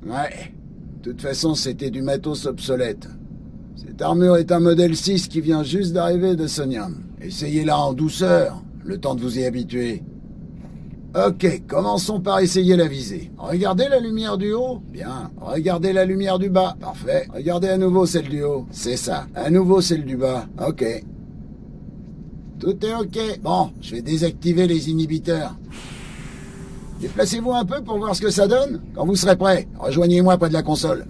Ouais. De toute façon, c'était du matos obsolète. Cette armure est un modèle 6 qui vient juste d'arriver de Sonium. Essayez-la en douceur, le temps de vous y habituer. Ok, commençons par essayer la visée. Regardez la lumière du haut. Bien. Regardez la lumière du bas. Parfait. Regardez à nouveau celle du haut. C'est ça. À nouveau celle du bas. Ok. Tout est ok. Bon, je vais désactiver les inhibiteurs. Déplacez-vous un peu pour voir ce que ça donne. Quand vous serez prêt, rejoignez-moi près de la console.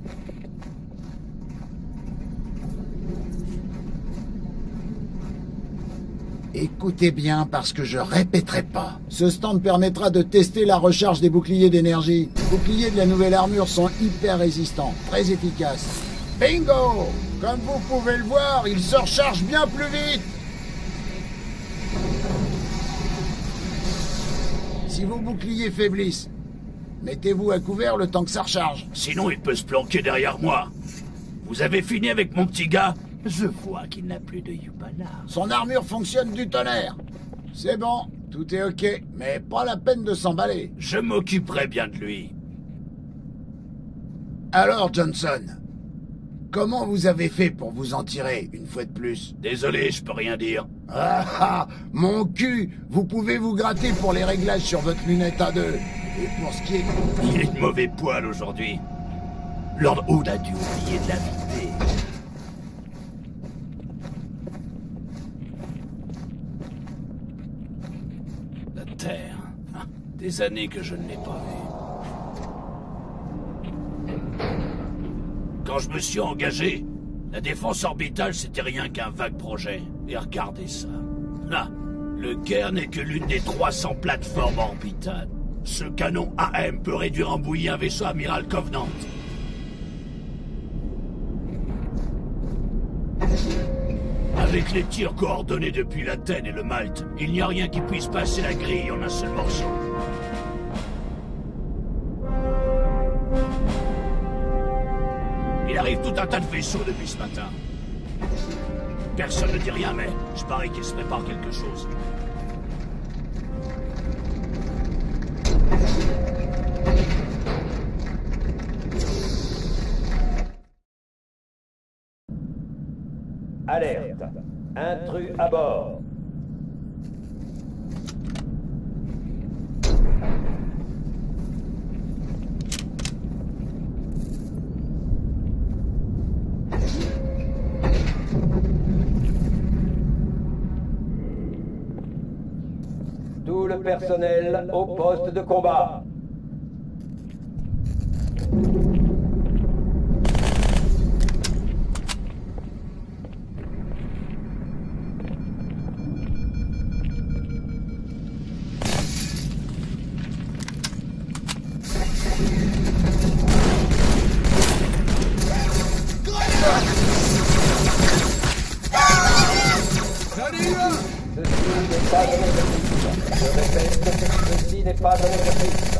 Écoutez bien parce que je répéterai pas. Ce stand permettra de tester la recharge des boucliers d'énergie. Les boucliers de la nouvelle armure sont hyper résistants, très efficaces. Bingo! Comme vous pouvez le voir, ils se rechargent bien plus vite. Si vos boucliers faiblissent, mettez-vous à couvert le temps que ça recharge. Sinon, il peut se planquer derrière moi. Vous avez fini avec mon petit gars? Je vois qu'il n'a plus de Yupala. Son armure fonctionne du tonnerre. C'est bon, tout est ok, mais pas la peine de s'emballer. Je m'occuperai bien de lui. Alors, Johnson, comment vous avez fait pour vous en tirer, une fois de plus? Désolé, je peux rien dire. Ah ah, mon cul! Vous pouvez vous gratter pour les réglages sur votre lunette A2. Et pour ce qui est... Il est de mauvais poil aujourd'hui. Lord Hood a dû oublier de l'inviter. La Terre. Des années que je ne l'ai pas vue. Quand je me suis engagé, la défense orbitale, c'était rien qu'un vague projet. Et regardez ça. Là, le Caire n'est que l'une des 300 plateformes orbitales. Ce canon AM peut réduire en bouillie un vaisseau amiral Covenant. Avec les tirs coordonnés depuis l'Athènes et le Malte, il n'y a rien qui puisse passer la grille en un seul morceau. Il arrive tout un tas de vaisseaux depuis ce matin. Personne ne dit rien, mais je parie qu'il se prépare quelque chose. Alerte. Intrus à bord. Tout le personnel au poste de combat. Ceci n'est pas un exercice.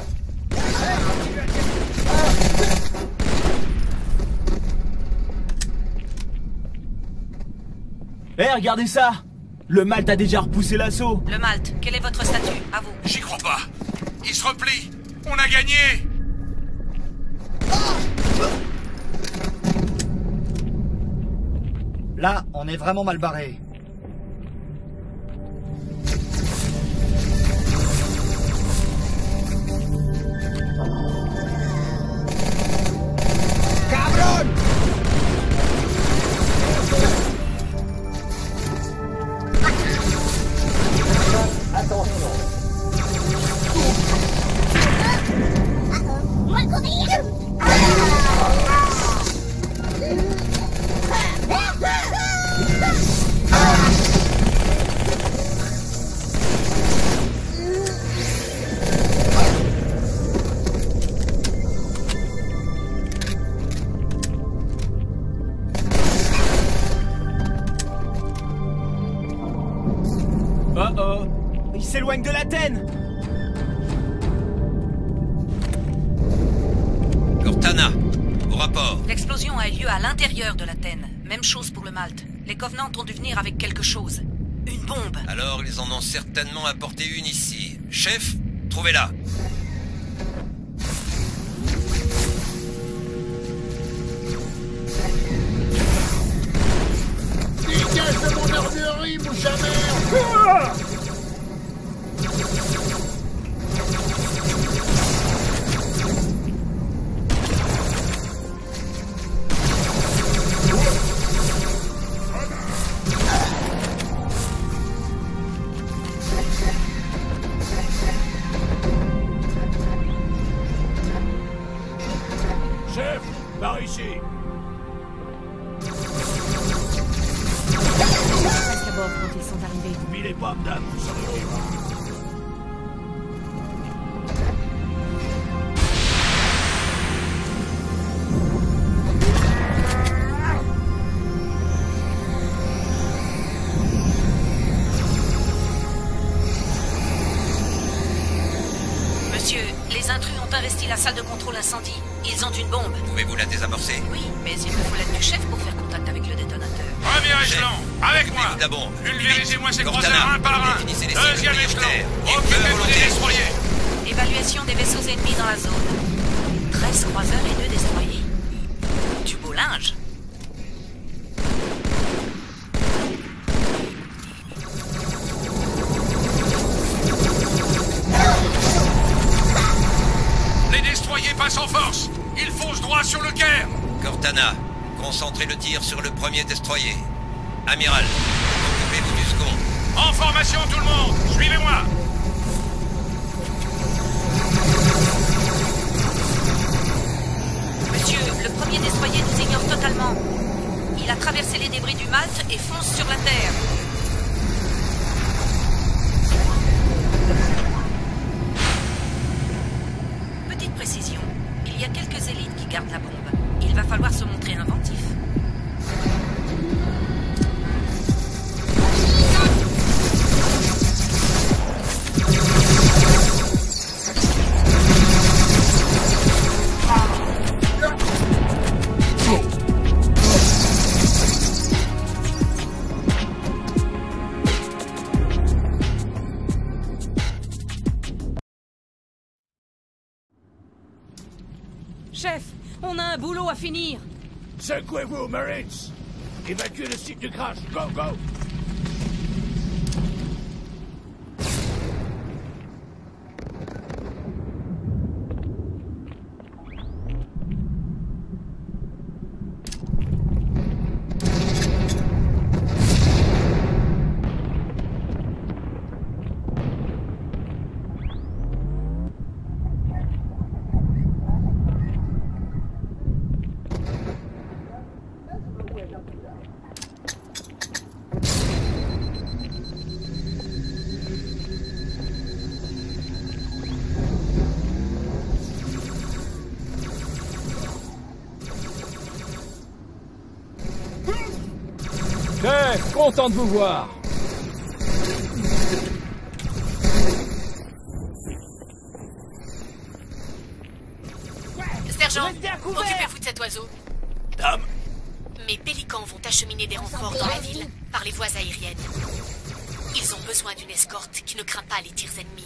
Regardez ça! Le Malte a déjà repoussé l'assaut. Le Malte, quel est votre statut? À vous. J'y crois pas. Il se replie. On a gagné. Là, on est vraiment mal barré. Oh, il s'éloigne de l'Athènes. Cortana, au rapport. L'explosion a eu lieu à l'intérieur de l'Athènes. Même chose pour le Malte. Les Covenants ont dû venir avec quelque chose. Une bombe. Alors ils en ont certainement apporté une ici. Chef, trouvez-la. Chef, par ici. Presque à bord quand ils sont arrivés. N'oubliez les pas, madame, vous serez libre. Monsieur, les intrus ont investi la salle de contrôle incendie. Ils ont une bombe. Pouvez-vous la désamorcer? Oui, mais il me faut l'aide du chef pour faire contact avec le détonateur. Premier Chef, échelon, avec moi. occupez-vous de la bombe. Pulvérisez-moi ces Cortana, croiseurs un par un. définissez les cibles Deuxième échelon, prioritaires. Et feu occupez-vous des volontaire. destroyers. Évaluation des vaisseaux ennemis dans la zone. 13 croiseurs et 2 destroyers. Du beau linge. Les destroyers passent en force. Ils foncent droit sur le Caire. Cortana, concentrez le tir sur le premier destroyer. Amiral, occupez-vous du second. En formation tout le monde, suivez-moi. Monsieur, le premier destroyer nous ignore totalement. Il a traversé les débris du Malte et fonce sur la Terre. Petite précision, il y a quelques élites qui gardent la bombe. Il va falloir se montrer inventif. Chef, on a un boulot à finir. Secouez-vous, Marines. Évacuez le site du crash. Go, go. Chef, content de vous voir. Sergent, occupez-vous de cet oiseau. Dame, Mes pélicans vont acheminer des renforts dans la ville par les voies aériennes. Ils ont besoin d'une escorte qui ne craint pas les tirs ennemis.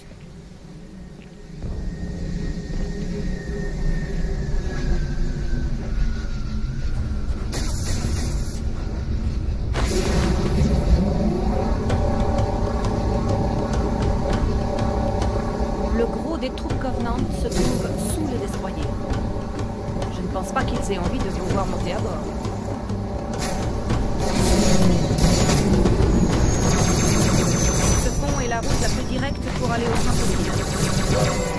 Le gros des troupes Covenant se trouve sous le destroyer. Je ne pense pas qu'ils aient envie de vous voir monter à bord. Ce pont est la route la plus directe pour aller au centre-ville.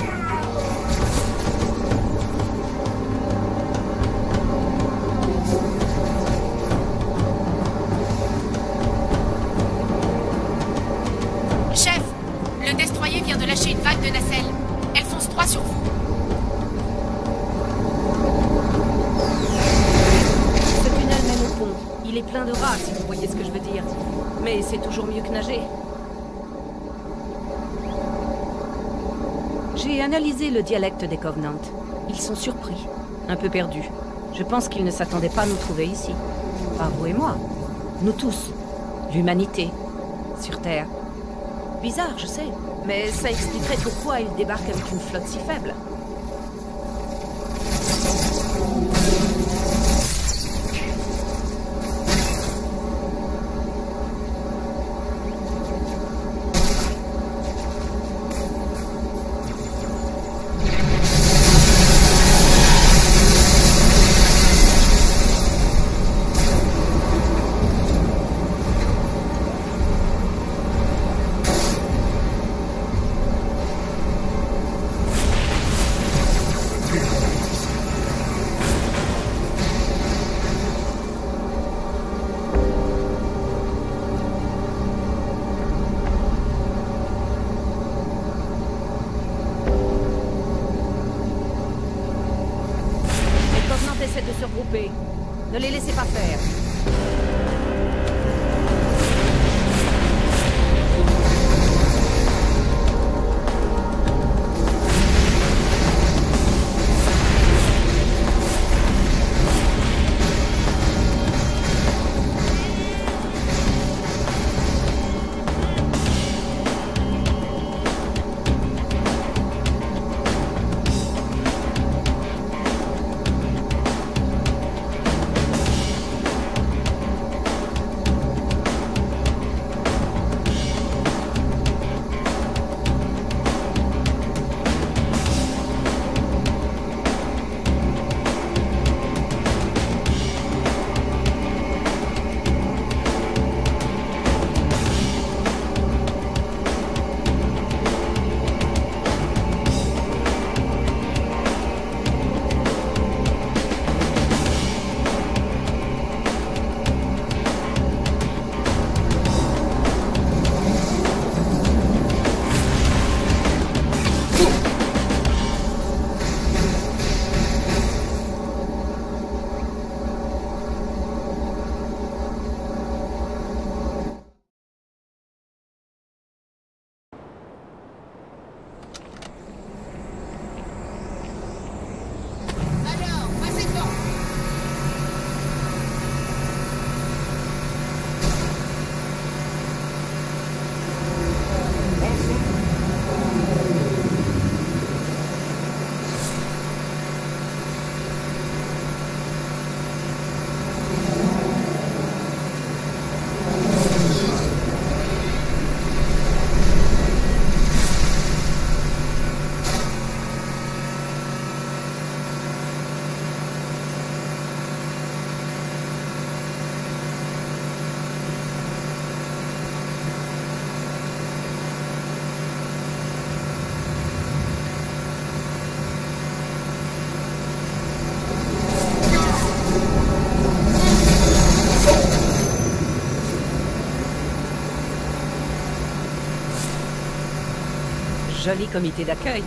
Chef, le destroyer vient de lâcher une vague de nacelles. Elle fonce droit sur vous. Ce tunnel mène au pont. Il est plein de rats, si vous voyez ce que je veux dire. Mais c'est toujours mieux que nager. J'ai analysé le dialecte des Covenants. Ils sont surpris, un peu perdus. Je pense qu'ils ne s'attendaient pas à nous trouver ici. Pas vous et moi. Nous tous. L'humanité. Sur Terre. Bizarre, je sais. Mais ça expliquerait pourquoi ils débarquent avec une flotte si faible. Ne les laissez pas faire. Joli comité d'accueil.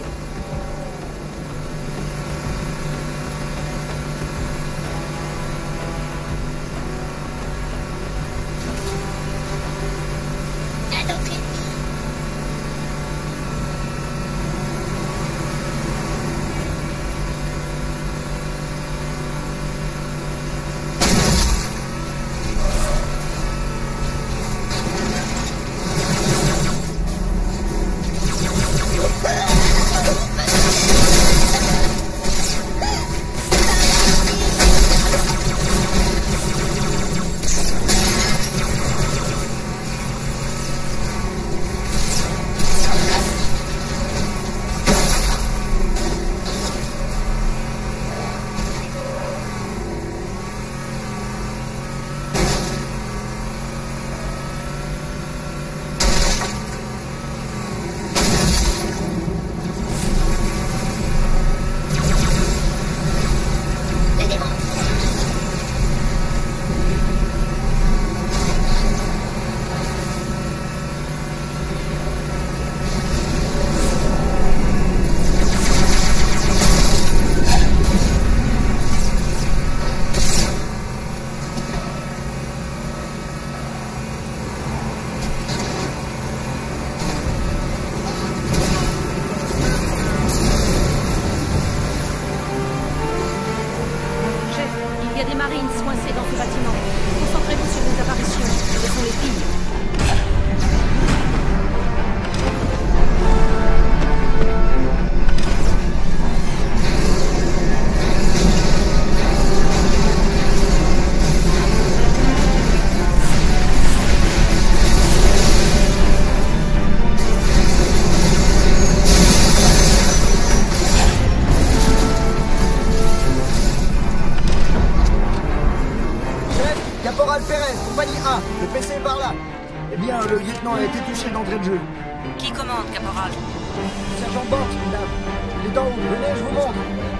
Le lieutenant a été touché d'entrée de jeu. Qui commande, caporal? Sergent Banks, madame. Il est en haut. Venez, je vous montre.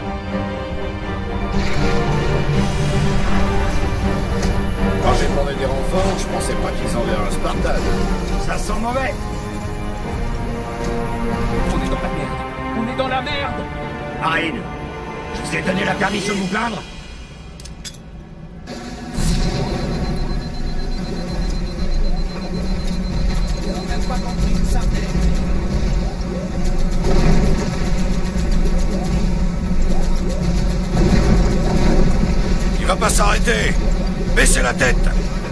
Quand j'ai demandé des renforts, je pensais pas qu'ils enverraient un Spartan. Ça sent mauvais. On est dans la merde. On est dans la merde. Marine, je vous ai donné la permission de vous plaindre. Il va pas s'arrêter. Baissez la tête.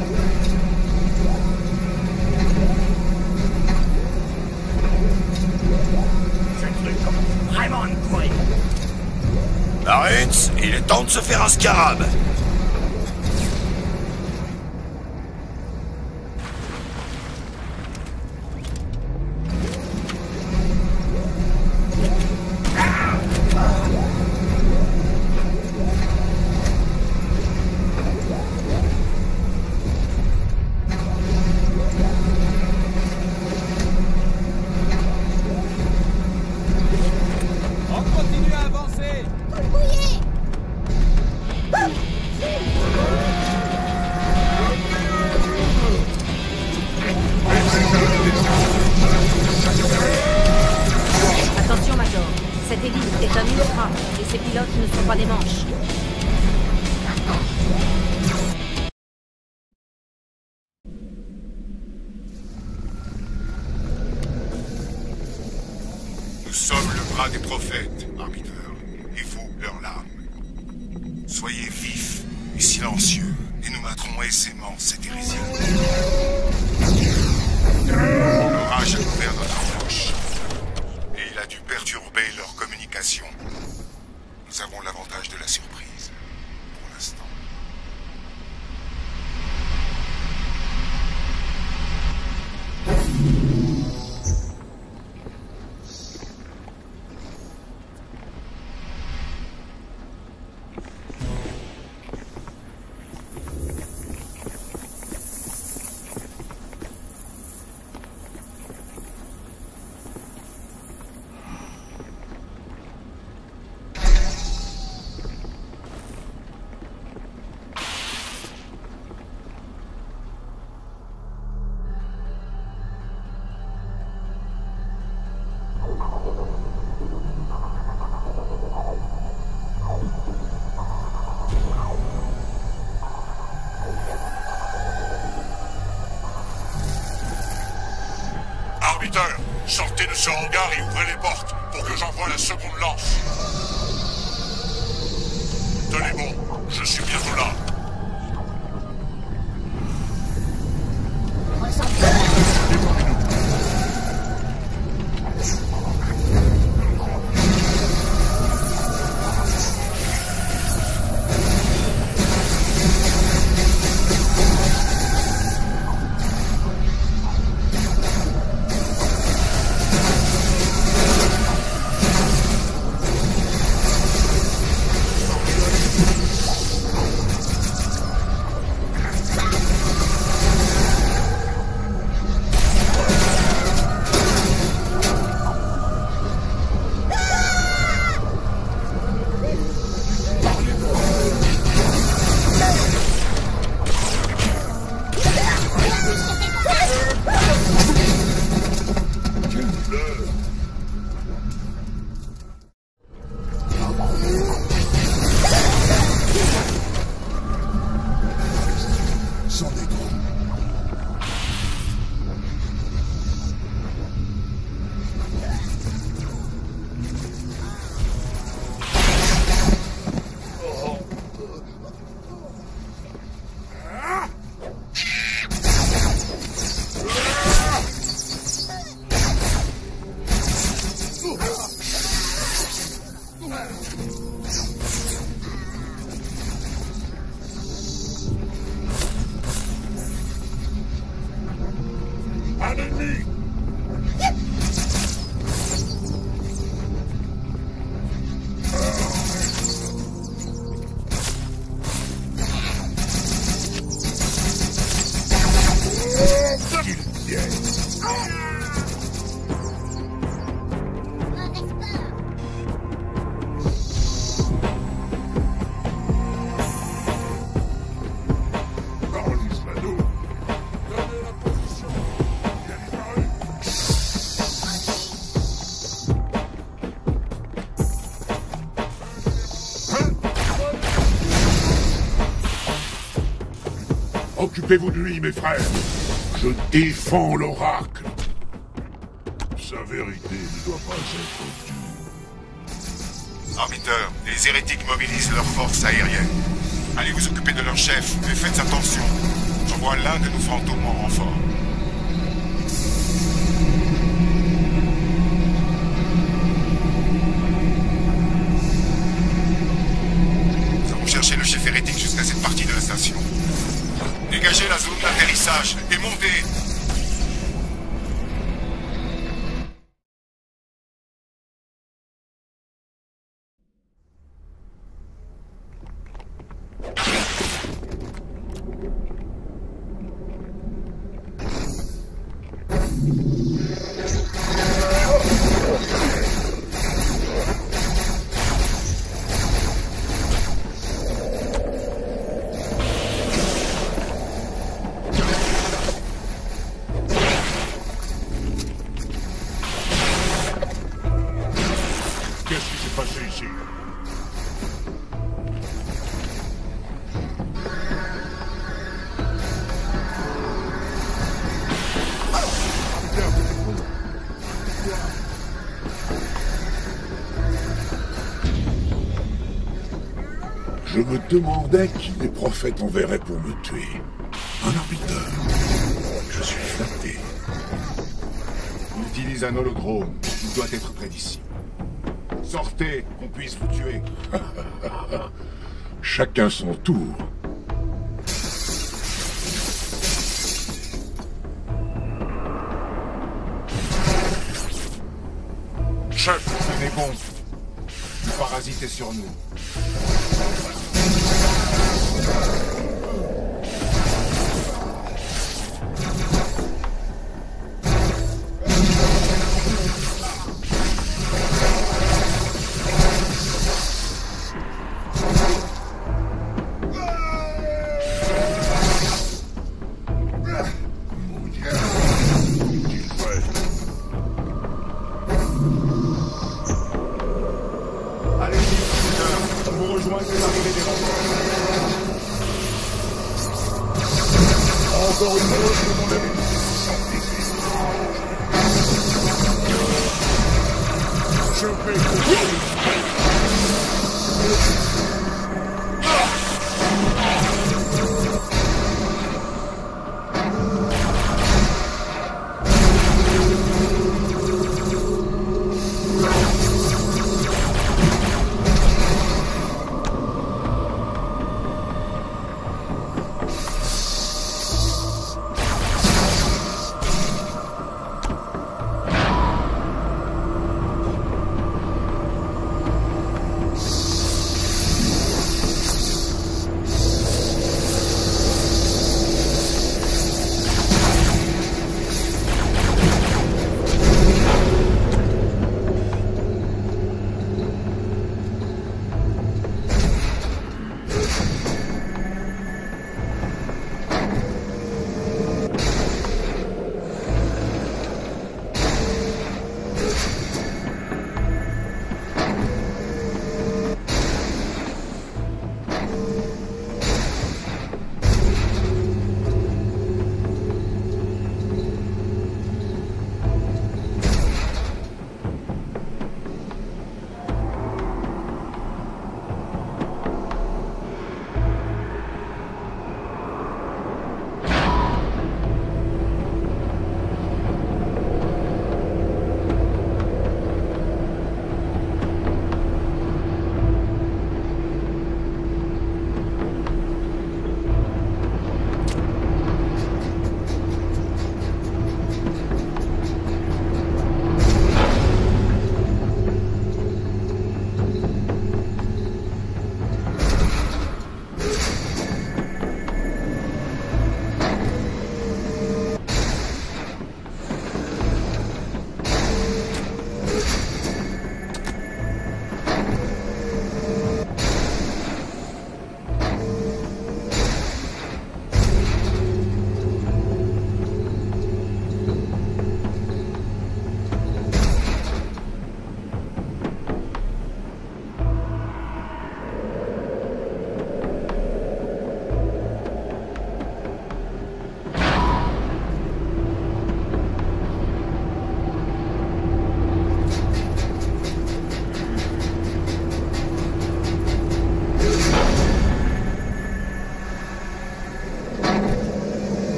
Vraiment à me courir. Marines, il est temps de se faire un scarab. On continue à avancer. Attention, Major. Cette hélice est un ultra, et ses pilotes ne sont pas des manches. Nous sommes le bras des prophètes, arbiteur, et vous, leur lame. Soyez vifs et silencieux, et nous battrons aisément cette hérésie. L'orage a couvert notre approche, et il a dû perturber leur communication. Nous avons l'avantage de la surprise, pour l'instant. Arbiteur, sortez de ce hangar et ouvrez les portes pour que j'envoie la seconde lance. Tenez bon, je suis bientôt là. Occupez-vous de lui, mes frères. Je défends l'oracle. Sa vérité ne doit pas être tue. Arbiter, les hérétiques mobilisent leurs forces aériennes. Allez vous occuper de leur chef, mais faites attention. J'envoie l'un de nos fantômes en renfort. Nous allons chercher le chef hérétique jusqu'à cette partie de la station. Dégagez la zone d'atterrissage et montez! Je me demandais qui les prophètes enverraient pour me tuer. Un arbiteur. Je suis flatté. Il utilise un holodrome. Il doit être près d'ici. Sortez, qu'on puisse vous tuer. Chacun son tour. Chef, tenez bon. Le parasite est sur nous.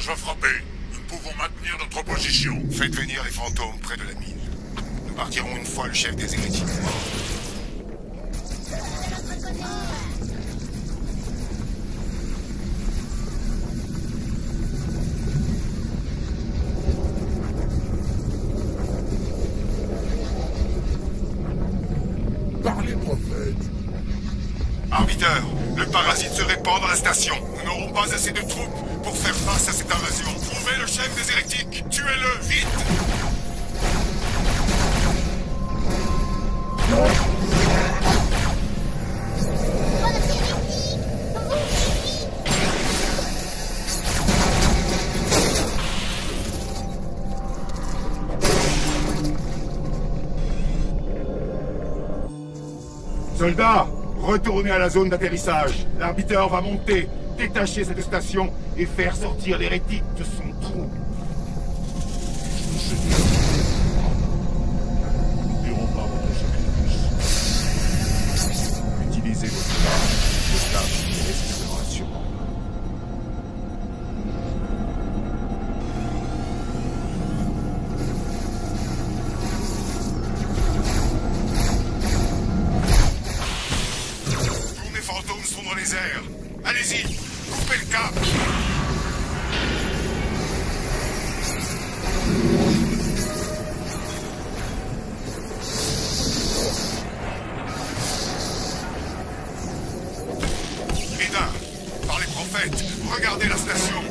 l'équipage va frapper. Nous ne pouvons maintenir notre position. Faites venir les fantômes près de la mine. Nous partirons une fois le chef des hérétiques mort. Parlez, prophète. Arbiteur, le parasite se répand dans la station. Nous n'aurons pas assez de troupes pour faire face à cette invasion. Trouvez le chef des hérétiques. Tuez-le, vite! Soldats, retournez à la zone d'atterrissage. L'arbiteur va monter, détacher cette station et faire sortir l'hérétique de son trou. Nous n'oublierons pas votre sacrifice. Utilisez votre arme, le tâche qui restera sûrement. Sont dans les airs. Allez-y, coupez le cap. Médin, par les prophètes, regardez la station.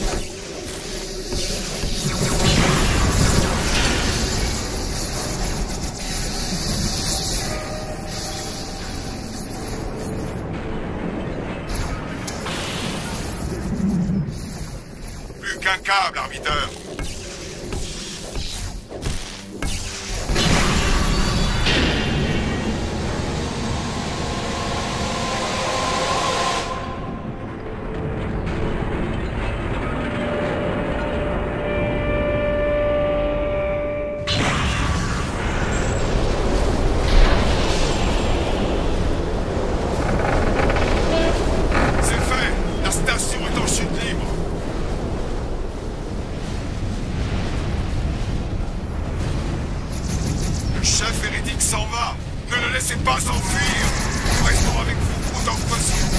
Un câble, arbiteur. C'est fait. La station est en chute libre. Le chef hérétique s'en va. Ne le laissez pas s'enfuir. Nous restons avec vous autant que possible.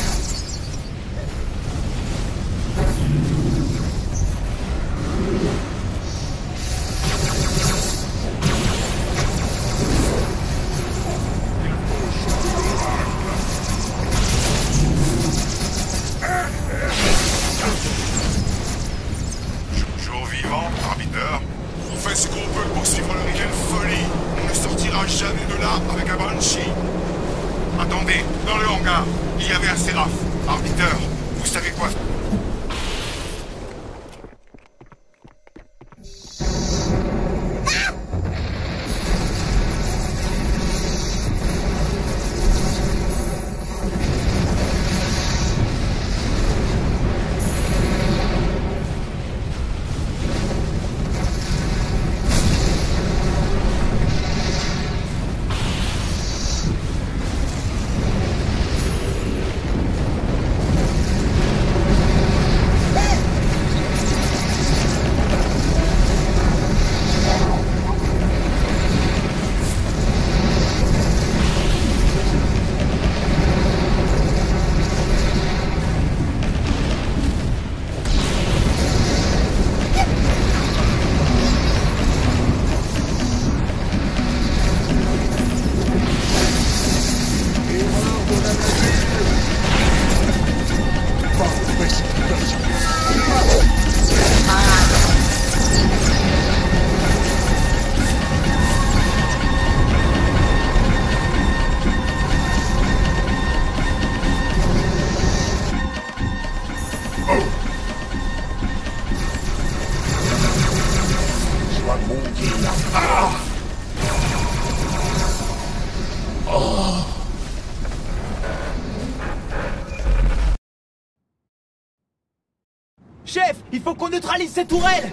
Jour vivant, arbiteur. On fait ce qu'on peut pour suivre le quelle folie. On ne sortira jamais de là avec un Banshee. Attendez, dans le hangar, il y avait un Séraph. Arbiteur, vous savez quoi? Chef, il faut qu'on neutralise ces tourelles!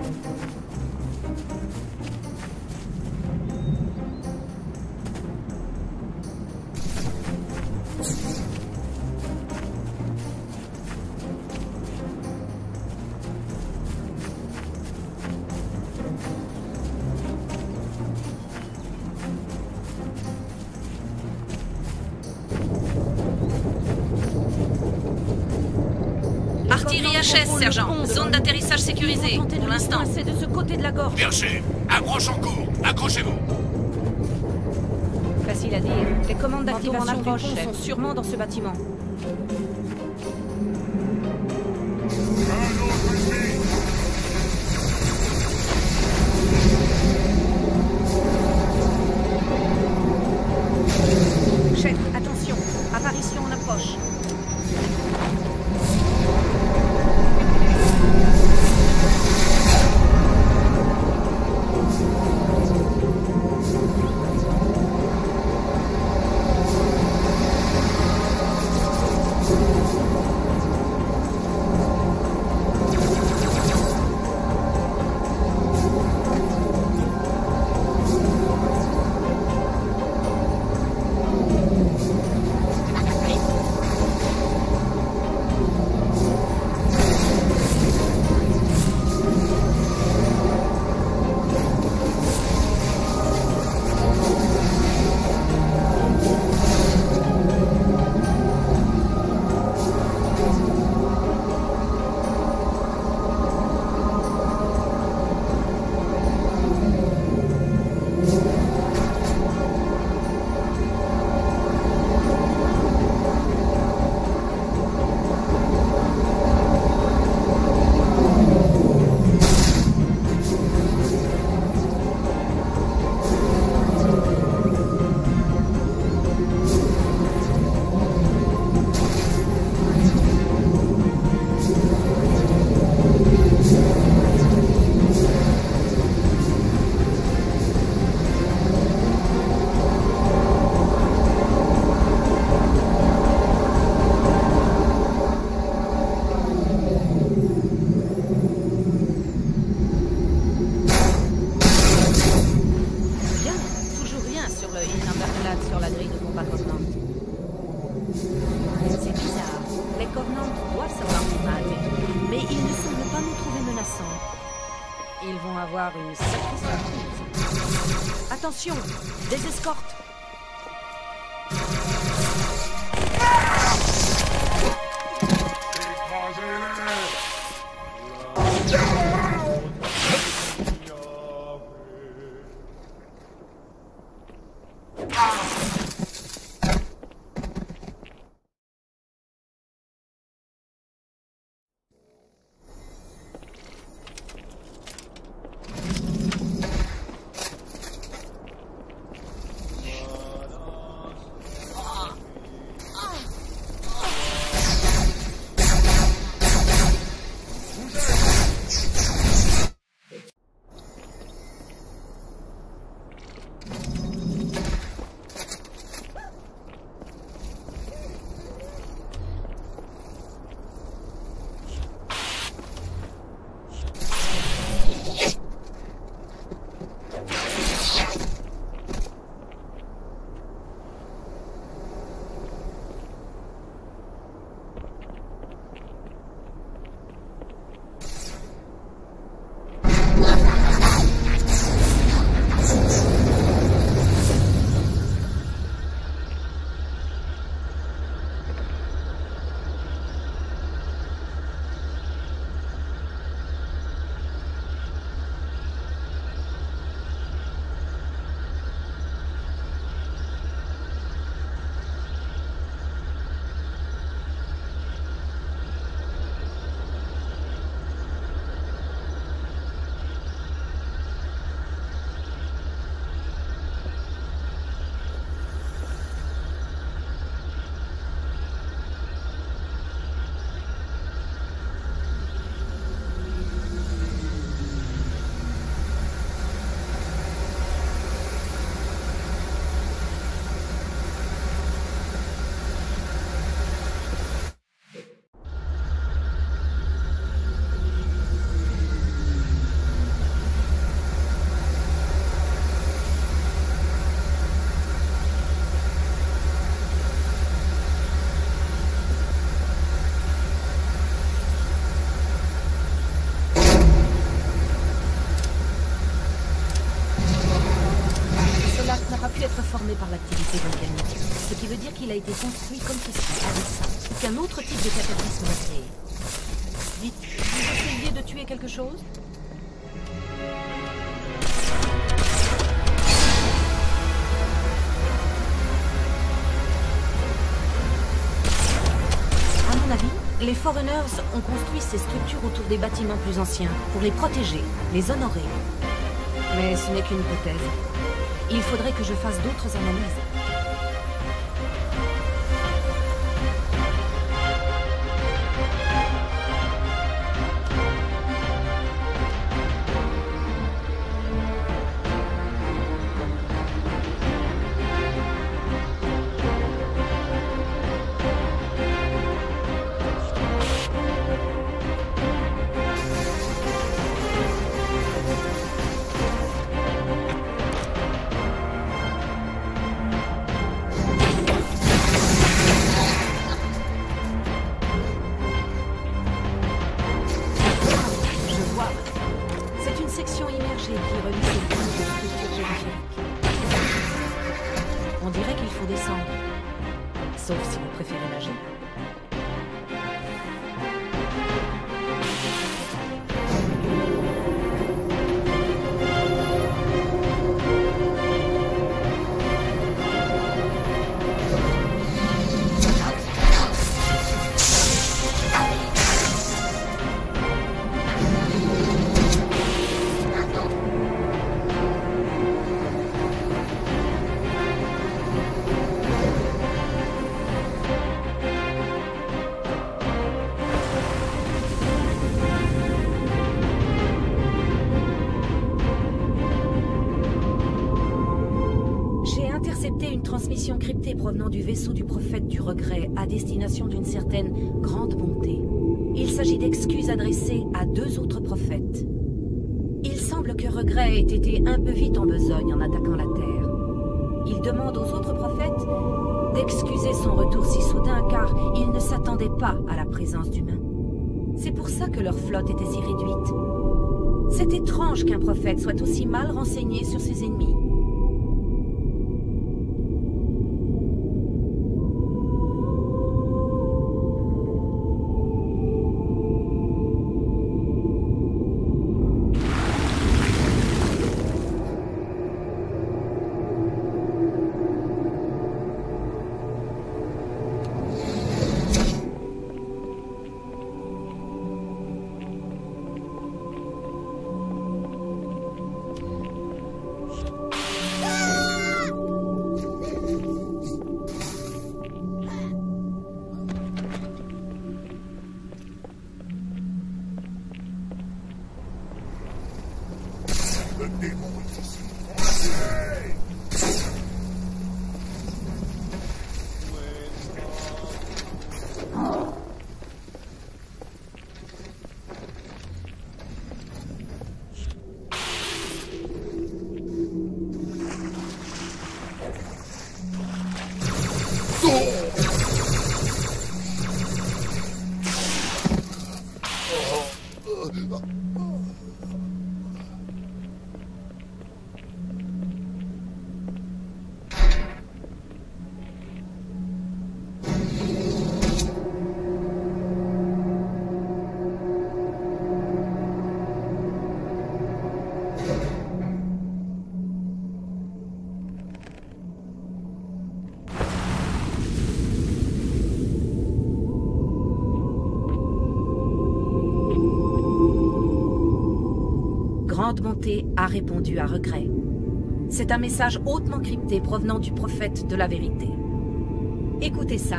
Artillerie HS, sergent. Zone d'atterrissage sécurisée, pour l'instant. C'est de ce côté de la gorge. Berger, approche en cours. Accrochez-vous. Facile à dire. Les commandes d'activation du pont sont sûrement dans ce bâtiment. Chef, attention. Apparition en approche. Sur la grille de combat Covenant. C'est bizarre. Les Covenants doivent savoir nous arrêter, mais ils ne semblent pas nous trouver menaçants. Ils vont avoir une sacrée surprise. Attention, des escortes. n'a pas pu être formé par l'activité volcanique, ce qui veut dire qu'il a été construit comme ceci, avec ça, ou qu'un autre type de cataclysme l'a créé. Dites, vous essayez de tuer quelque chose? À mon avis, les Foreigners ont construit ces structures autour des bâtiments plus anciens, pour les protéger, les honorer. Mais ce n'est qu'une hypothèse. Il faudrait que je fasse d'autres analyses. On dirait qu'il faut descendre. Sauf si vous préférez nager. Transmission cryptée provenant du vaisseau du prophète du regret à destination d'une certaine grande bonté. Il s'agit d'excuses adressées à 2 autres prophètes. Il semble que regret ait été un peu vite en besogne en attaquant la Terre. Il demande aux autres prophètes d'excuser son retour si soudain car il ne s'attendait pas à la présence d'humains. C'est pour ça que leur flotte était si réduite. C'est étrange qu'un prophète soit aussi mal renseigné sur ses ennemis. Grande Bonté a répondu à regret. C'est un message hautement crypté provenant du prophète de la vérité. Écoutez ça.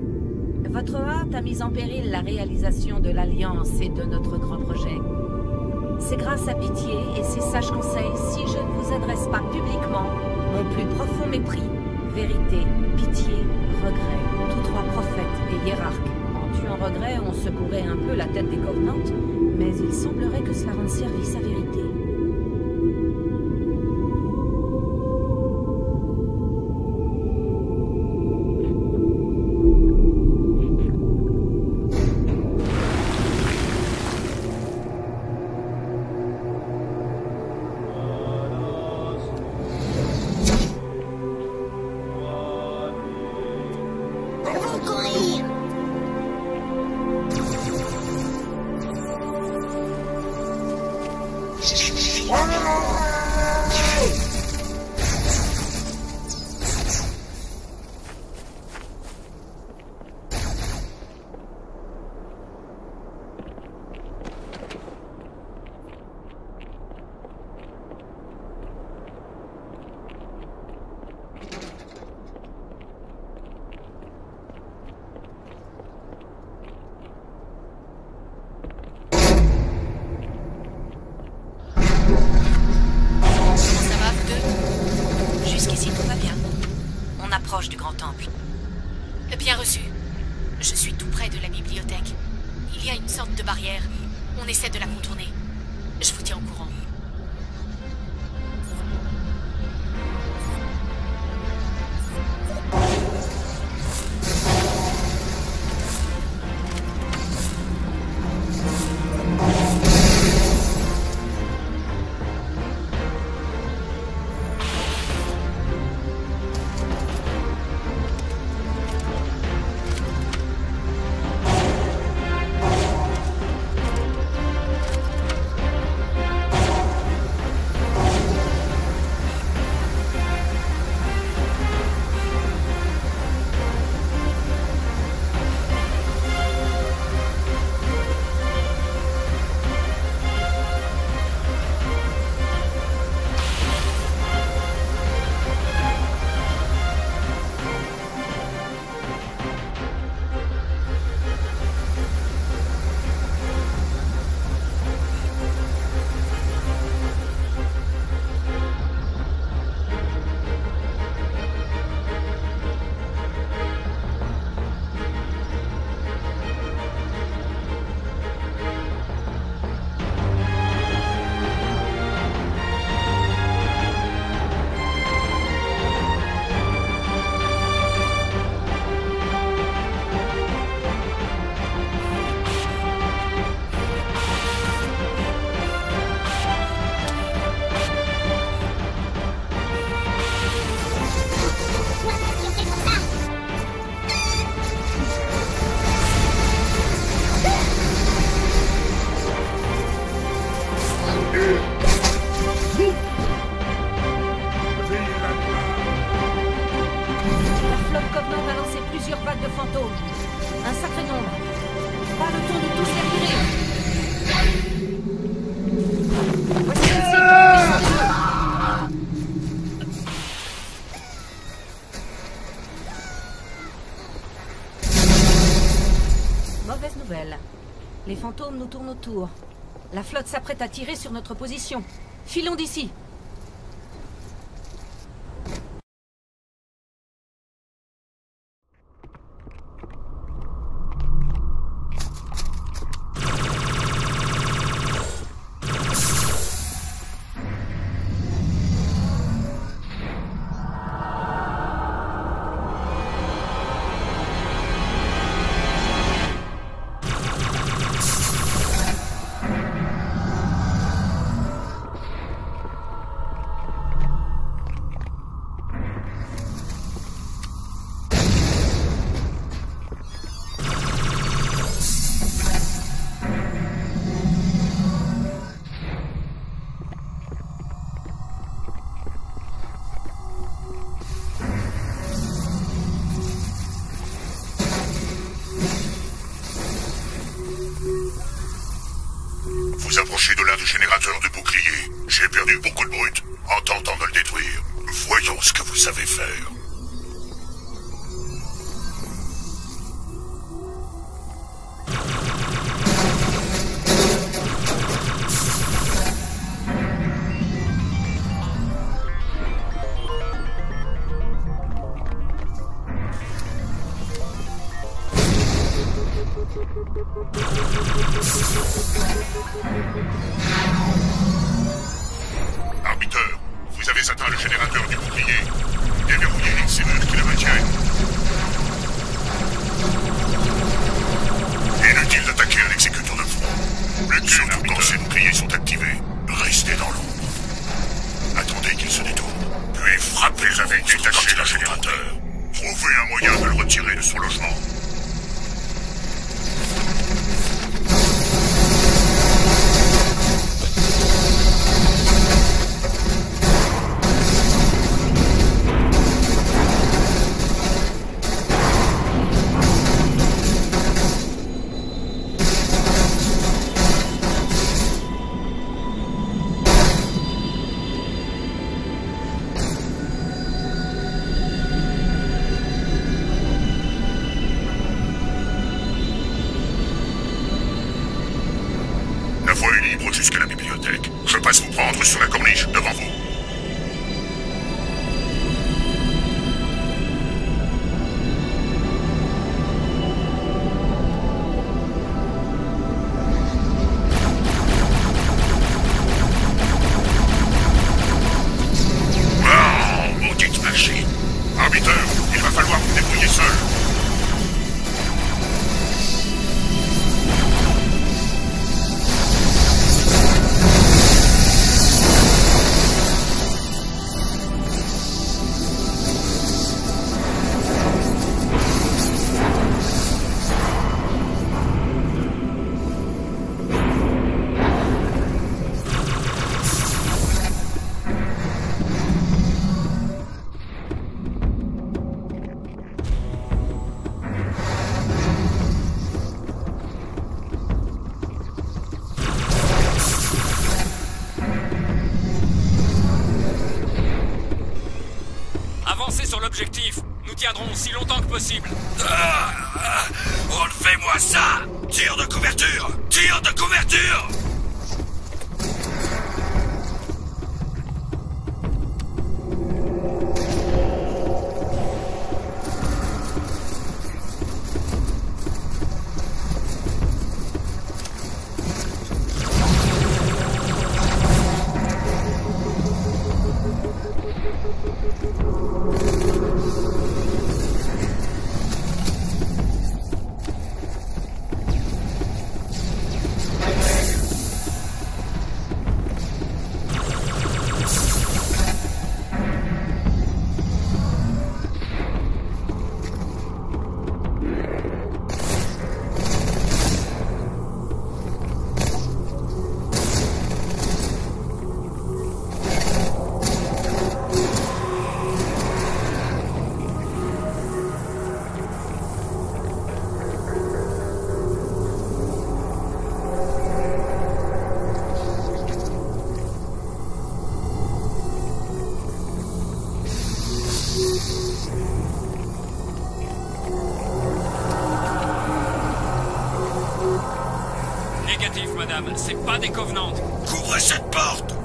Votre hâte a mis en péril la réalisation de l'Alliance et de notre grand projet. C'est grâce à Pitié et ses sages conseils si je ne vous adresse pas publiquement mon plus profond mépris. Vérité, Pitié, Regret, tous 3 prophètes et hiérarques. En tuant Regret, on secourait un peu la tête des Covenants, mais il semblerait que cela rende service à Vérité. Du Grand Temple. Bien reçu. Je suis tout près de la bibliothèque. Il y a une sorte de barrière. On essaie de la contourner. Je vous tiens au courant. Les fantômes nous tournent autour. La flotte s'apprête à tirer sur notre position. Filons d'ici. Vous approchez de l'un des générateurs de boucliers. J'ai perdu beaucoup de brut en tentant de le détruire. Voyons ce que vous savez faire. Arbiteur, vous avez atteint le générateur du bouclier. Déverrouillez les serrures qui le maintiennent. Inutile d'attaquer un exécuteur de front. Surtout quand ces boucliers sont activés. Restez dans l'ombre. Attendez qu'il se détourne. Puis frappez avec détacher le générateur. Trouvez un moyen de le retirer de son logement. tous sur la corniche, devant vous. Arbiter, il va falloir vous débrouiller seul. Avancez sur l'objectif. Nous tiendrons aussi longtemps que possible. Enlevez-moi ça! Tir de couverture! Tir de couverture! Négatif, madame. C'est pas des Covenants. Couvrez cette porte!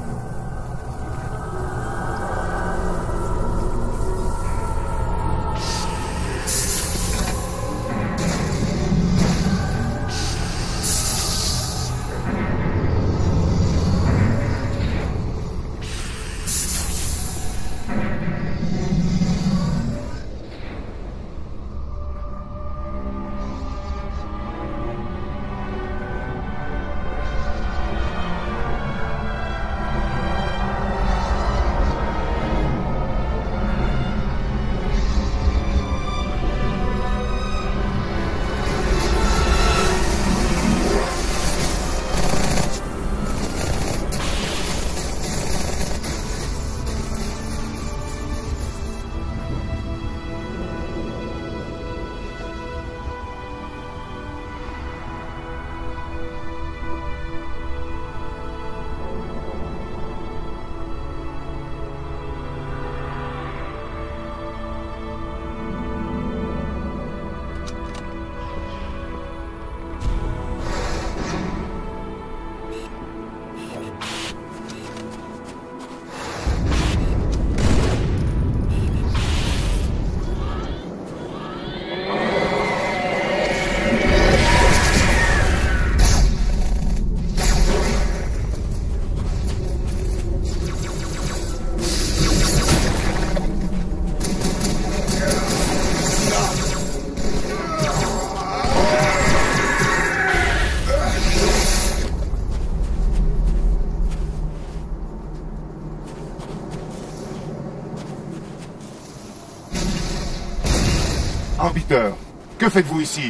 Arbiter, que faites-vous ici?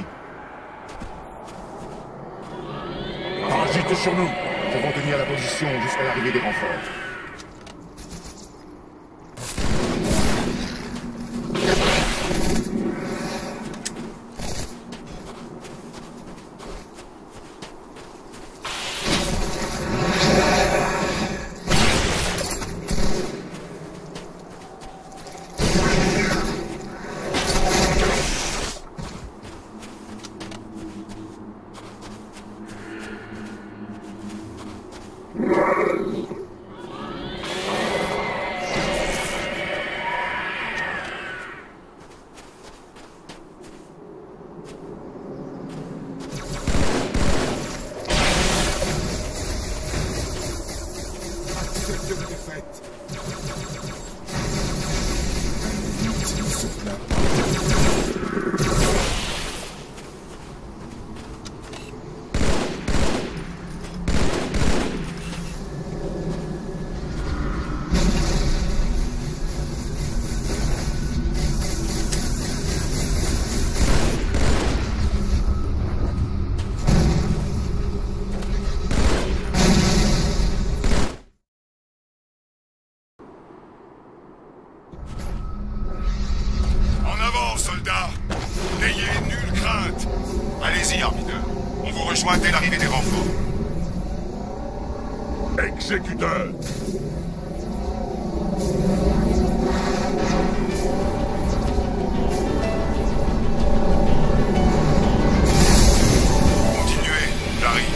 Parasites sur nous. Nous devons tenir la position jusqu'à l'arrivée des renforts. de la défaite. En avant, soldats! N'ayez nulle crainte! Allez-y, arbiteur. On vous rejoint dès l'arrivée des renforts. Exécuteur! Continuez, j'arrive.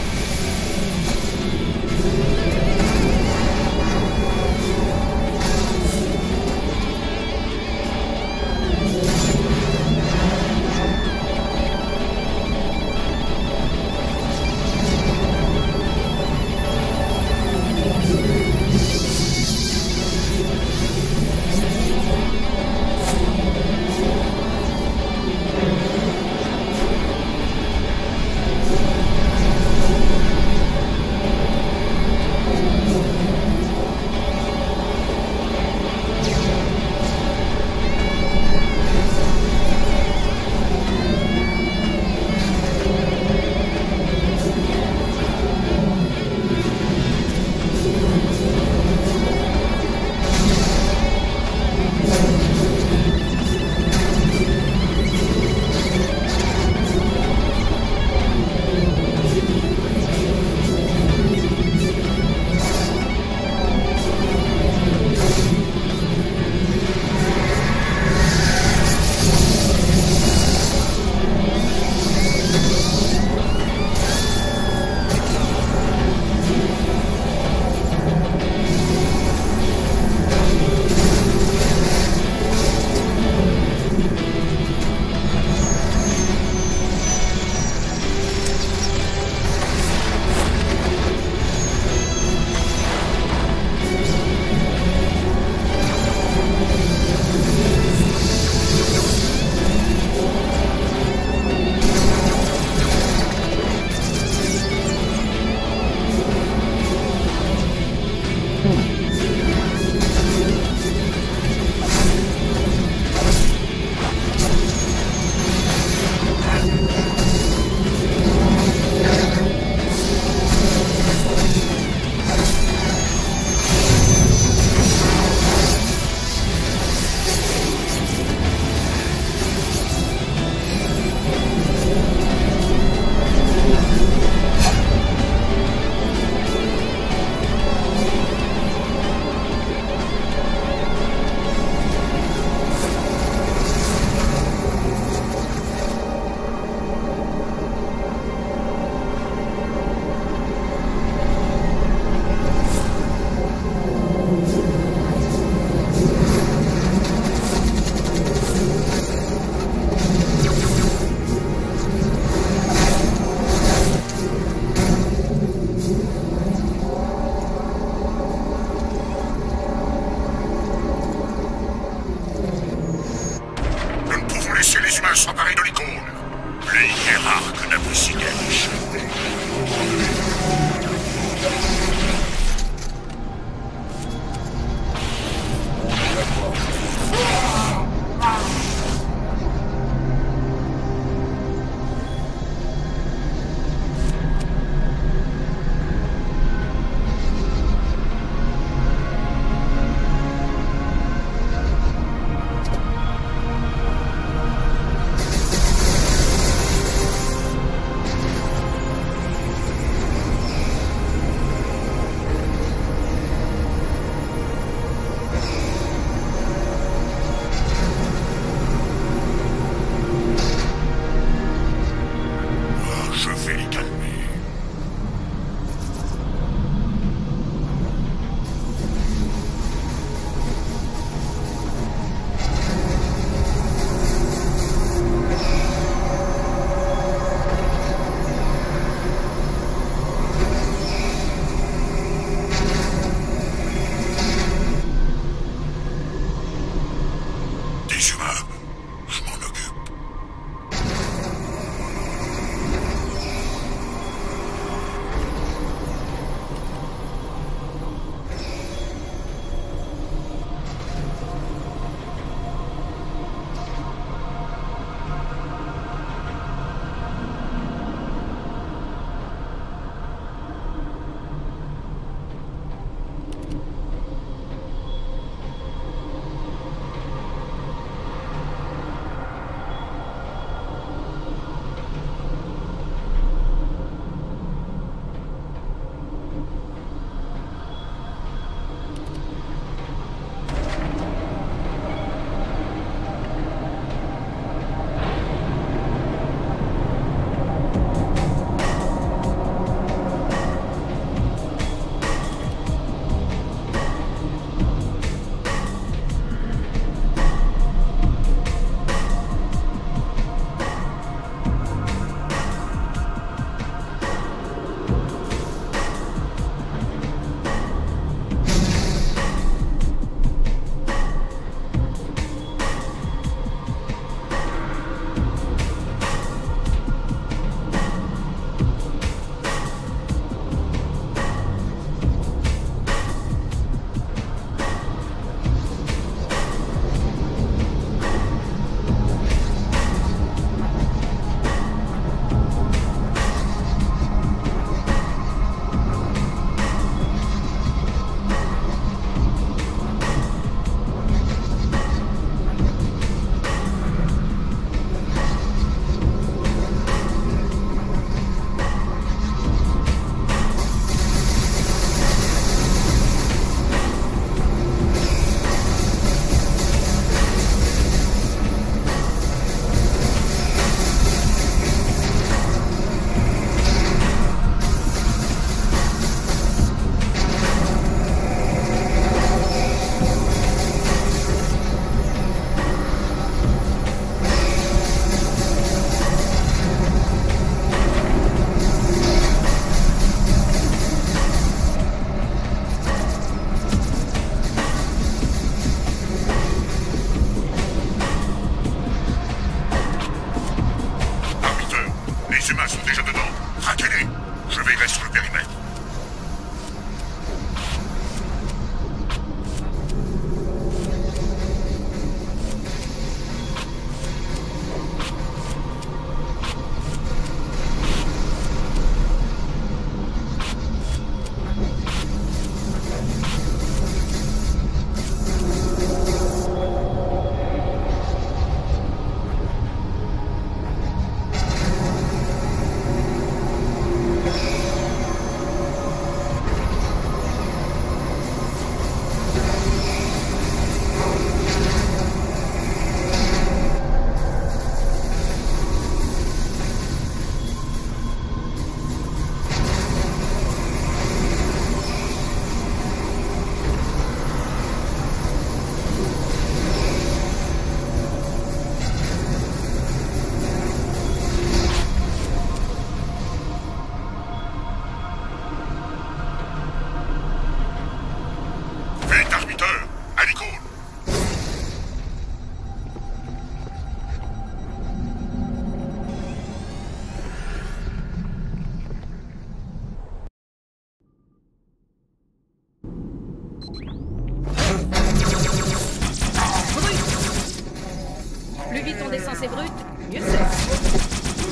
c'est brut, mieux c'est.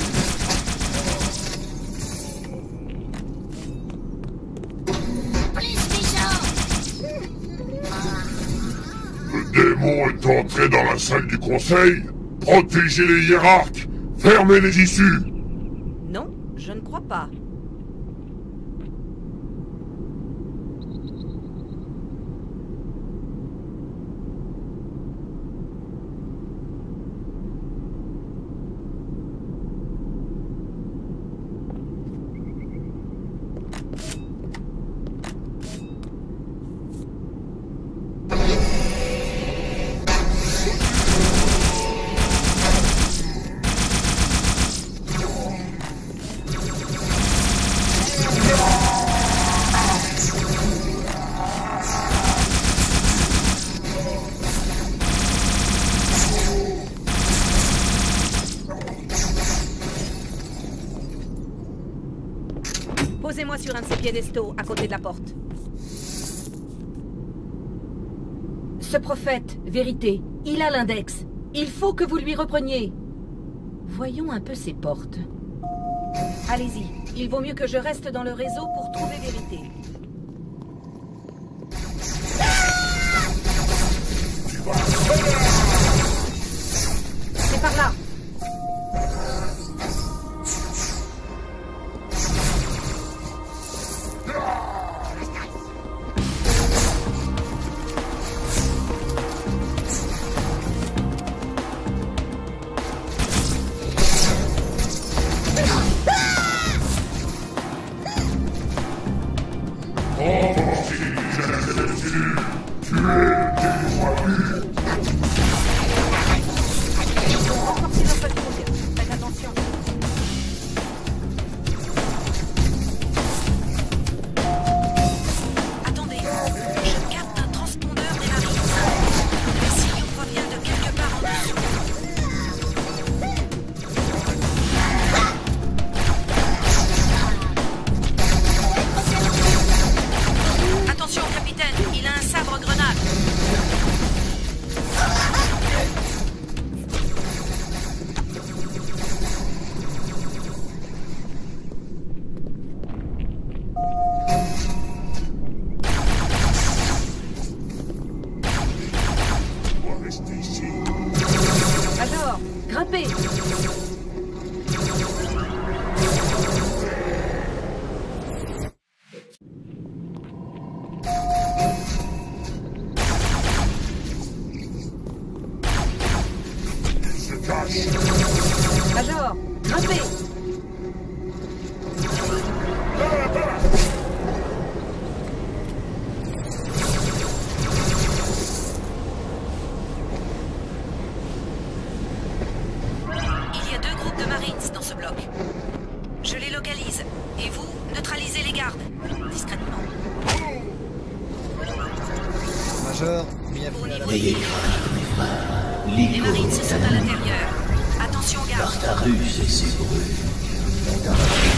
Le démon est entré dans la salle du conseil. Protégez les hiérarques. Fermez les issues. Non, je ne crois pas. Posez-moi sur un de ces piédestaux, à côté de la porte. Ce prophète, vérité, il a l'index. Il faut que vous lui repreniez. Voyons un peu ces portes. Allez-y, il vaut mieux que je reste dans le réseau pour trouver vérité. C'est par là. Major, grimpez! Il y a 2 groupes de Marines dans ce bloc. Je les localise. Et vous, neutralisez les gardes. Discrètement. Major, bienvenue à la N'ayez crainte, mes frères. Les Marines sont à l'intérieur. Attention, garde. Tartarus et ses brûles ont arraché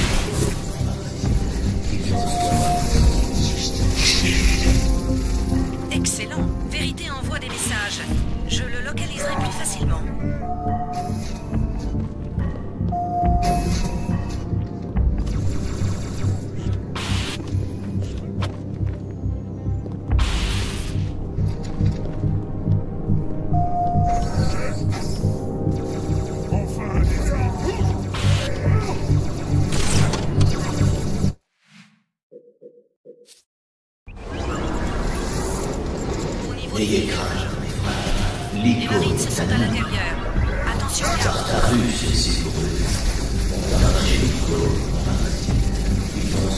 Excellent. Vérité envoie des messages. Je le localiserai plus facilement. N'ayez crainte, mes frères. Les Marines sont à l'intérieur. Attention, garde. Tartarus et ses brûles ont arraché le corps. Ils vont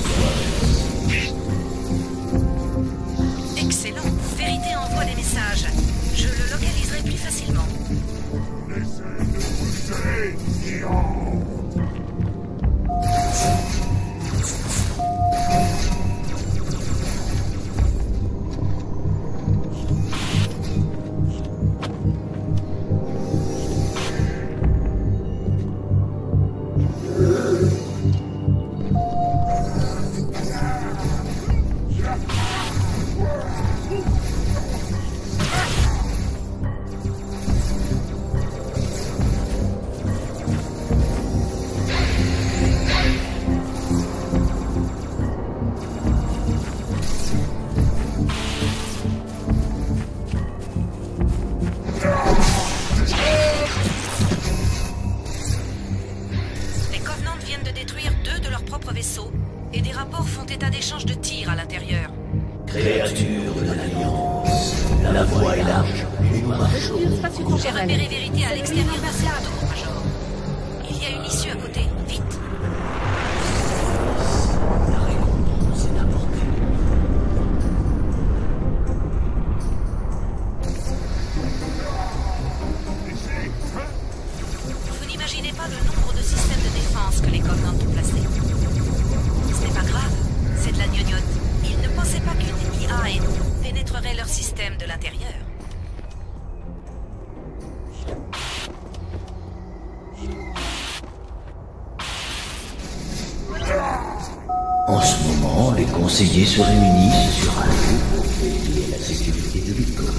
se Excellent. Vérité envoie des messages. Je le localiserai plus facilement. La voie est large, et nous marchons. J'ai repéré Vérité à l'extérieur de ce bateau, Major. Il y a une issue à côté. Vite. La récompense est apportée. Vous n'imaginez pas le nombre de systèmes de défense que les Covenants ont placés. Ce n'est pas grave, c'est de la gnognotte. Ils ne pensaient pas qu'une IA pénétrerait leur système de l'intérieur. En ce moment, les conseillers se réunissent sur un groupe pour veiller à la sécurité de l'école.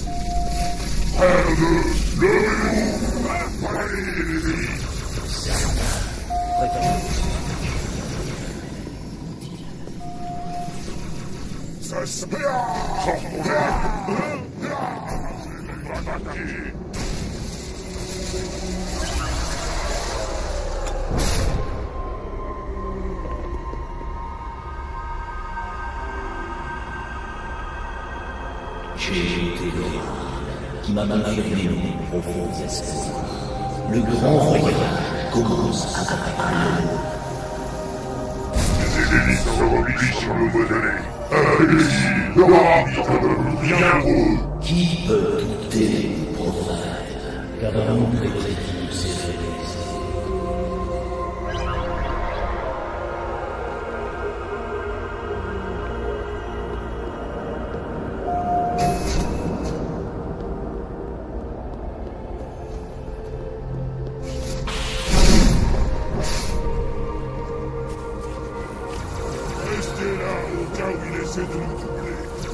J'ai été l'oracle qui m'a confirmé mes profonds espoirs. Le grand voyage commence à l'eau. Les élites se replient sur le Beaudelet. Allez-y, l'oracle ne viendront. Qui peut douter des prophètes, car un monde prédit s'est réalisé. Restez là au cas où il essaie de nous doubler.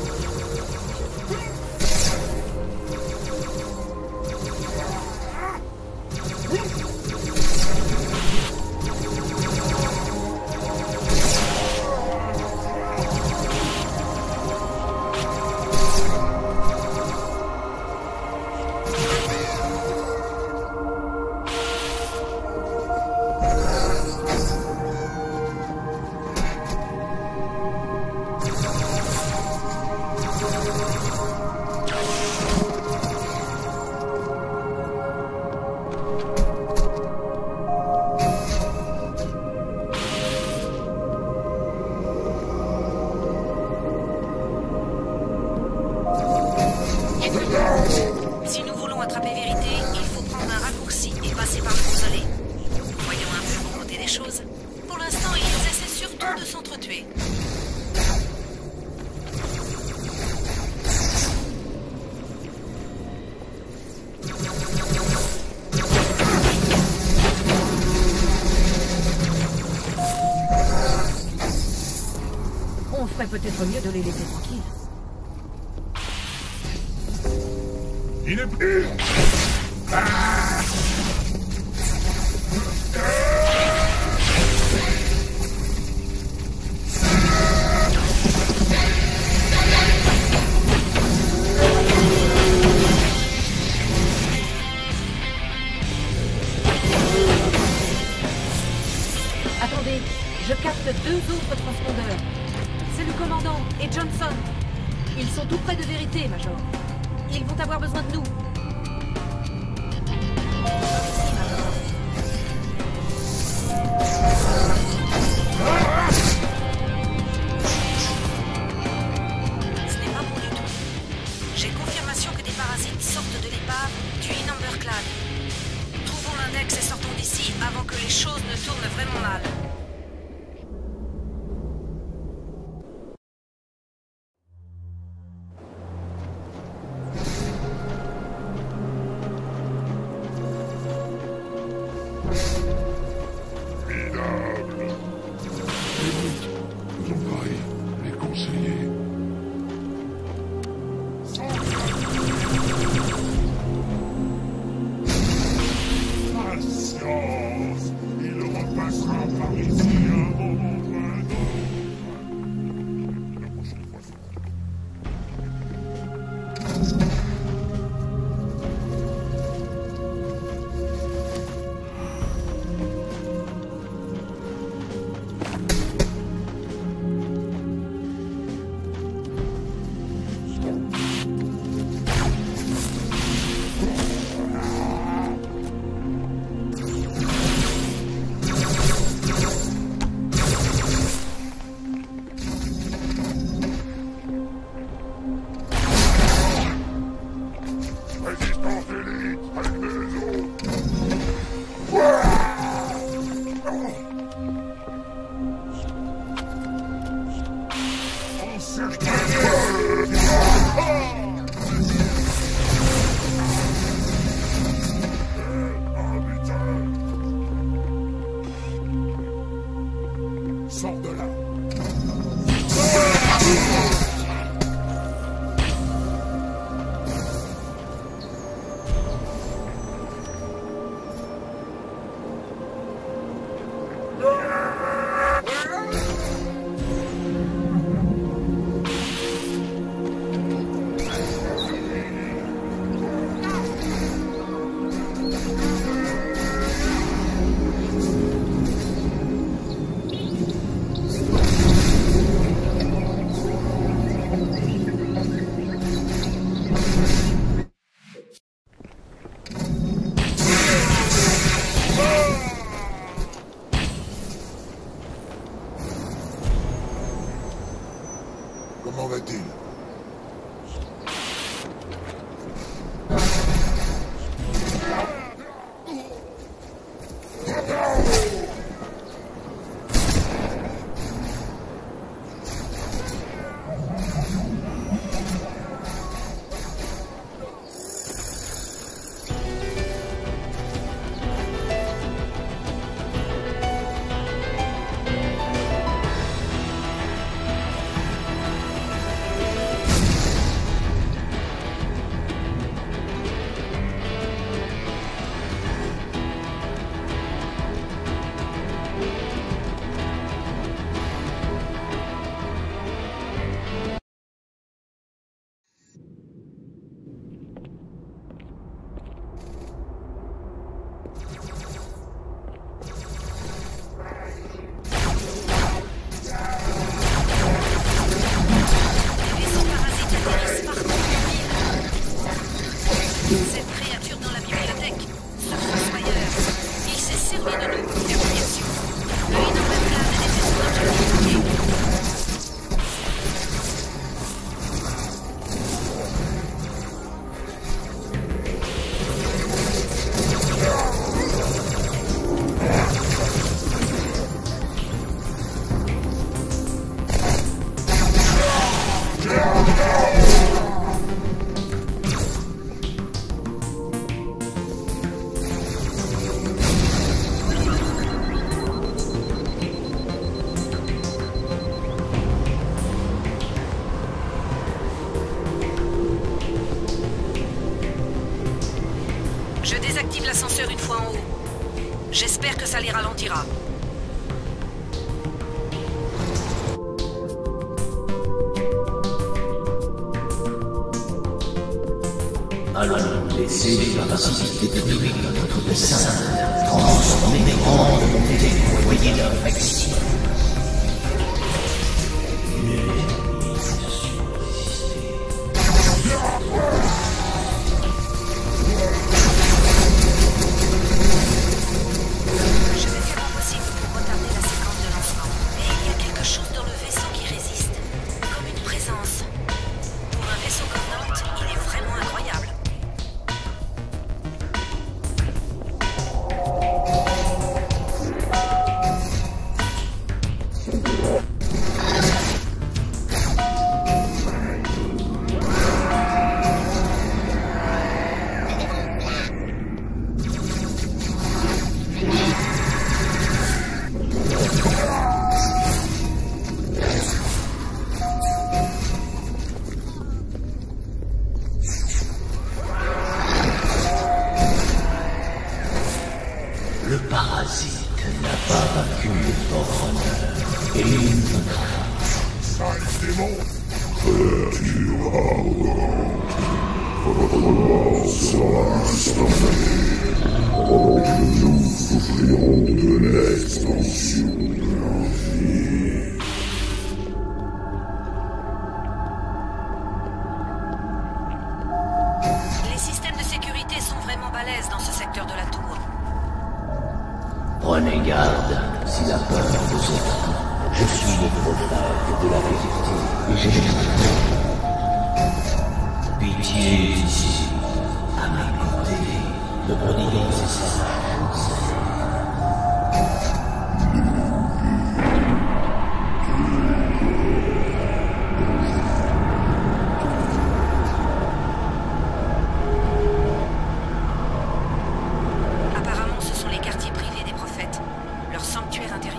Si nous voulons attraper Vérité, il faut prendre un raccourci et passer par le consolet. Voyons un peu pour côté des choses. Pour l'instant, ils essaient surtout de s'entretuer. On ferait peut-être mieux de les laisser tranquilles. Il est plus. Attendez, je capte 2 autres transpondeurs. C'est le commandant et Johnson. Ils sont tout près de Vérité, Major. Ils vont avoir besoin de nous. Ici, Major. Ce n'est pas bon du tout. J'ai confirmation que des parasites sortent de l'épave du Number Clan. Trouvons l'index et sortons d'ici avant que les choses ne tournent vraiment mal. Les conseillers. Patience, il repassera par les Cette créature dans la bibliothèque, ce Fossoyeur, il s'est servi de nous pour faire diversion. Le Innovaplan était son objectif premier. Je désactive l'ascenseur une fois en haut. J'espère que ça les ralentira. Allons laisser les capacités techniques de notre dessin transformer les grandes montées pour voyer leur maximum. Le parasite n'a pas vaincu le Forerunner et il ne vaincra pas. Sale démon! Créature arrogante, votre mort sera instantanée, pendant que nous souffrirons de l'expansion de l'envie. Les systèmes de sécurité sont vraiment balèzes dans ce secteur de la tour. Prenez garde, si la peur vous étreint. Je suis le prophète de la vérité et j'ai pitié ici, à mes côtés, me prodiguant ces sages conseils. Apparemment, ce sont les quartiers privés des prophètes, leur sanctuaire intérieur.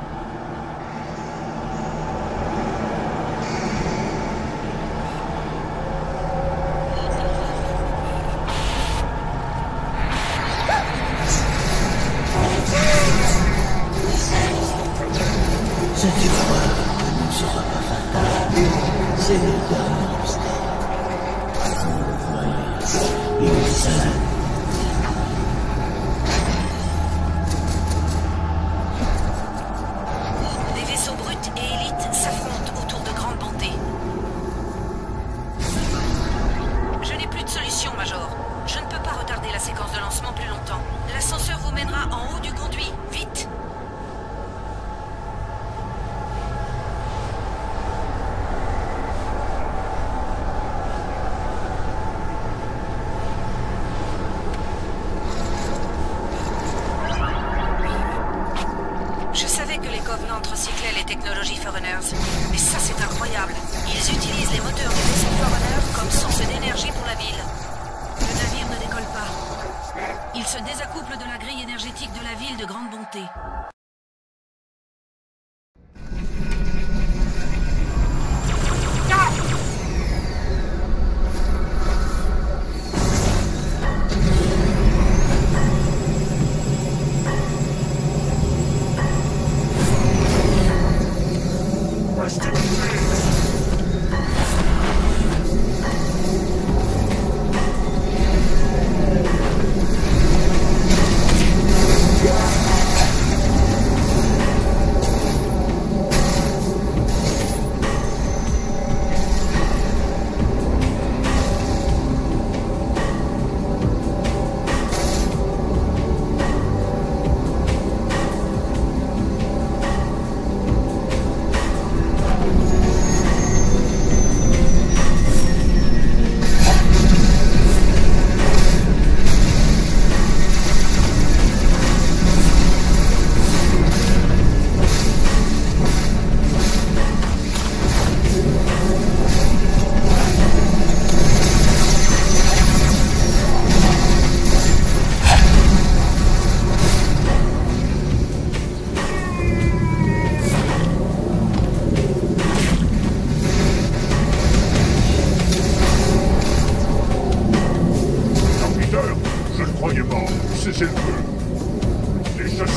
Cette épreuve ne sera pas fatale. C'est le dernier obstacle. Vous le voyez, il est seul. Des vaisseaux bruts et élites s'affrontent autour de grandes bontés. Je n'ai plus de solution, Major. Je ne peux pas retarder la séquence de lancement plus longtemps. L'ascenseur vous mènera en haut du conduit. Vite! Je savais que les Covenants recyclaient les technologies Forerunners, mais ça c'est incroyable. Ils utilisent les moteurs des vaisseaux Forerunner comme source d'énergie pour la ville. Le navire ne décolle pas. Il se désaccouple de la grille énergétique de la ville de Grande Bonté.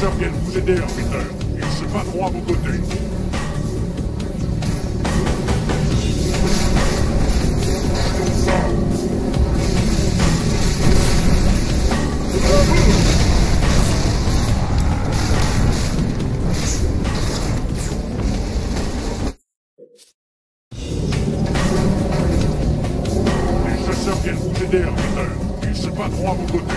chasseurs viennent vous aider, arbiteur. Ils se battront à vos côtés. Les chasseurs viennent vous aider, arbiteur. Ils se battront à vos côtés.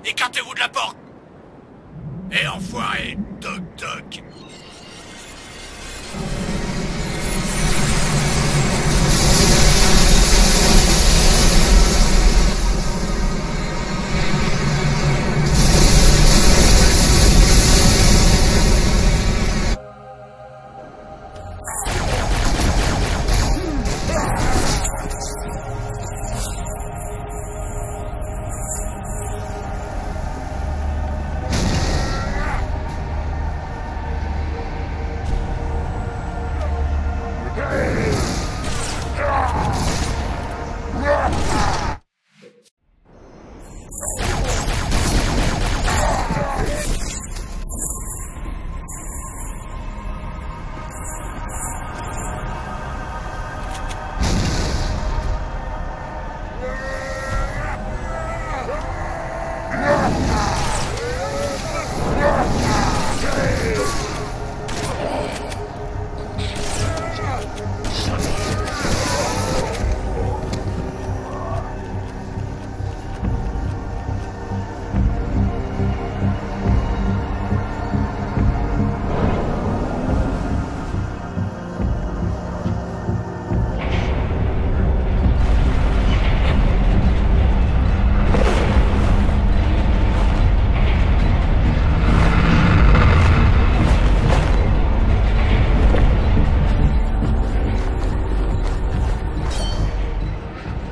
Écartez-vous de la porte. Et enfoiré, toc toc.